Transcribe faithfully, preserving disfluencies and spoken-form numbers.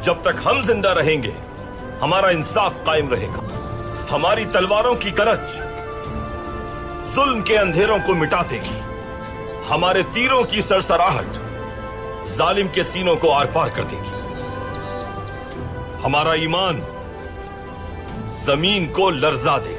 जब तक हम जिंदा रहेंगे हमारा इंसाफ कायम रहेगा। हमारी तलवारों की गरज जुल्म के अंधेरों को मिटा देगी। हमारे तीरों की सरसराहट जालिम के सीनों को आर पार कर देगी। हमारा ईमान जमीन को लर्जा देगा।